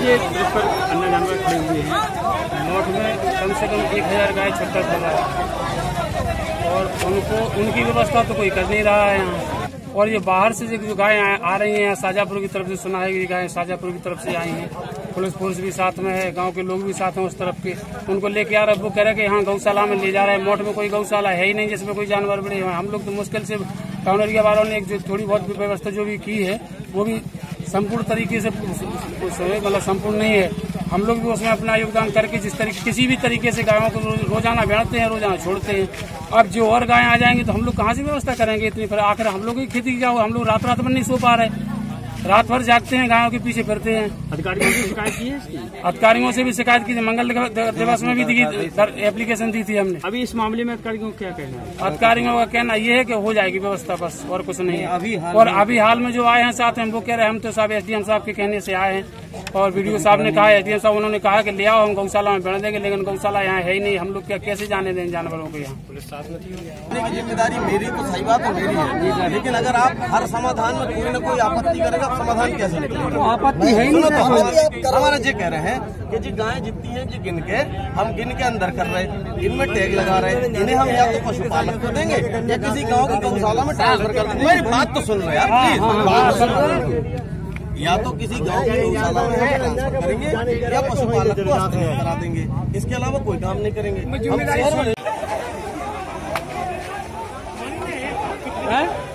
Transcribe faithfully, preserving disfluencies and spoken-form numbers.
ये जिस पर अन्य जानवर खड़े हुए हैं, मठ में कम से कम एक हजार गाय छट्टा कर रहा है और उनको उनकी व्यवस्था तो कोई कर नहीं रहा है यहाँ। और ये बाहर से जो गाय आ रही हैं, शाजापुर की तरफ से सुना है कि गाय शाजापुर की तरफ से आई हैं, पुलिस फोर्स भी साथ में है, गांव के लोग भी साथ हैं उस तरफ के, उनको लेके आ रहे हैं। वो कह रहे कि यहाँ गौशाला में ले जा रहे हैं। मोट में कोई गौशाला है ही नहीं जिसमें कोई जानवर बड़े हैं। हम लोग तो मुश्किल से टाउन एरिया वालों ने एक जो थोड़ी बहुत व्यवस्था जो भी की है वो भी संपूर्ण तरीके से मतलब संपूर्ण नहीं है। हम लोग भी उसमें अपना योगदान करके जिस तरीके किसी भी तरीके से गायों को रोजाना बेचते हैं, रोजाना छोड़ते हैं। अब जो और गायें आ जाएंगी तो हम लोग कहाँ से व्यवस्था करेंगे इतनी? फिर आखिर हम लोग की खेती क्या हो, हम लोग रात रात में नहीं सो पा रहे, रात भर जागते हैं, गायों के पीछे फिरते हैं। अधिकारियों से शिकायत की है? अधिकारियों से भी शिकायत की, मंगल दिवस में भी दी एप्लीकेशन दी थी हमने। अभी इस मामले में अधिकारियों को क्या कहना है? अधिकारियों का कहना ये है कि हो जाएगी व्यवस्था, बस और कुछ नहीं है। और अभी हाल में जो आए हैं साथ में वो कह रहे हैं हम तो साहब एसडीएम साहब के कहने से आए हैं और वीडियो साहब ने कहा है, एसडीएम साहब उन्होंने कहा कि ले आओ हम गौशाला में बेच देंगे, लेकिन गौशाला यहाँ है ही नहीं। हम लोग क्या कैसे जाने दें जानवरों को यहाँ? पुलिस साथ में थी। जिम्मेदारी मेरी तो सही बात है मेरी है, लेकिन अगर आप हर समाधान में कोई न कोई आपत्ति करेगा, समाधान कैसे निकलेगा? आपत्ति है ही नहीं। हमारा ये कह रहे हैं कि जी गायें जितनी हैं जी गिन के हम गिन के अंदर कर रहे हैं, इनमें टैग लगा रहे हैं, इन्हें हम या तो पशुपालक को देंगे या किसी गाँव की गौशाला में ट्रांसफर कर देंगे। मेरी बात तो सुन रहे यार प्लीज। या तो किसी गांव की गौशाला में हम ट्रांसफर करेंगे या पशुपालक को हस्तांतरित करा देंगे, इसके अलावा कोई काम नहीं करेंगे हम।